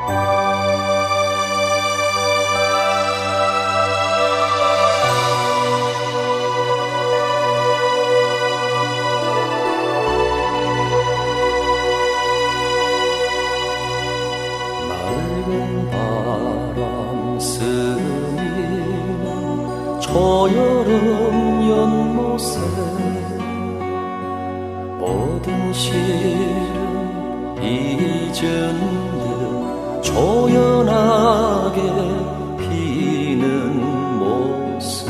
바람 스미는 초여름 연못에 모든 시름 잊은 듯 조연하게 피는 모습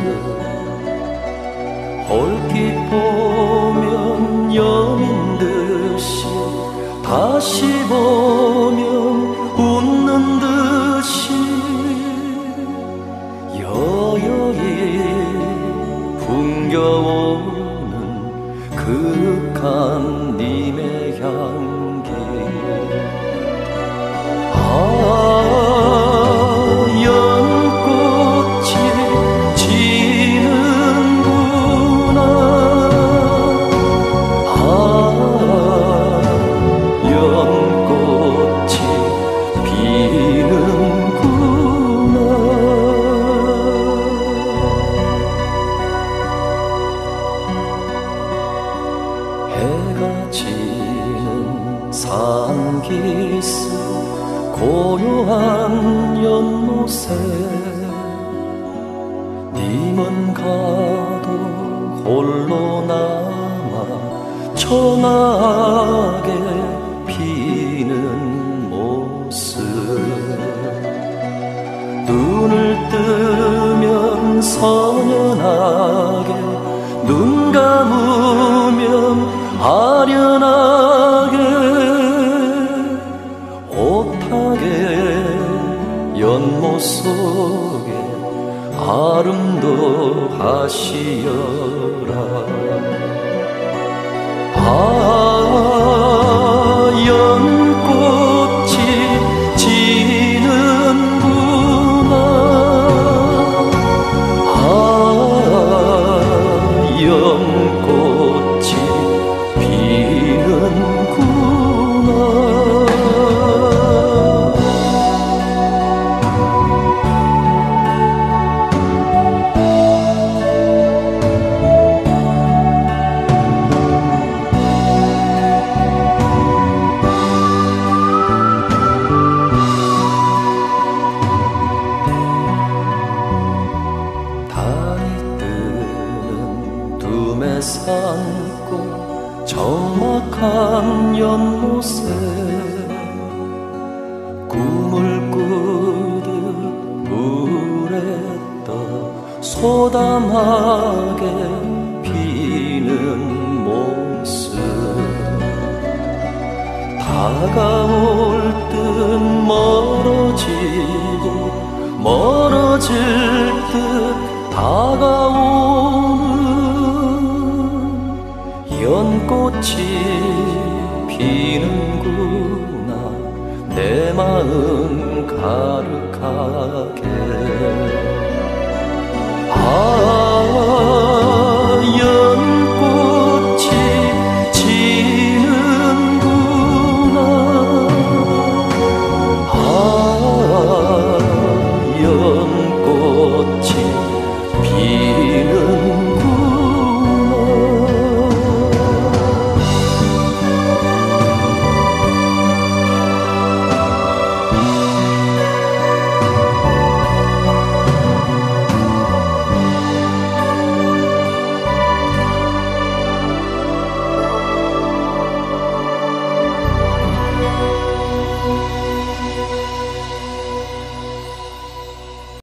얼핏 보면 여민 듯이 다시 보면 웃는 듯이 여여히 풍겨오는 그윽한 님의 향기 연꽃이 지는구나 연꽃이 피는구나 해가 지는 산기슭 고요한 연못에 님은 가도 홀로 남아 청하게 피는 모습 눈을 뜨면 선연하게 눈 감으면 아련하게 오타게 연못 속에 아름도 하시어라 연꽃이 지는구나 연꽃이 피는구나 산고 적막한 연못에 꿈을 꾸듯 물에 떠 소담하게 피는 모습 다가올 듯 멀어지고 멀어질 듯 다가오는 연꽃이 피는구나 내 마음 가득하게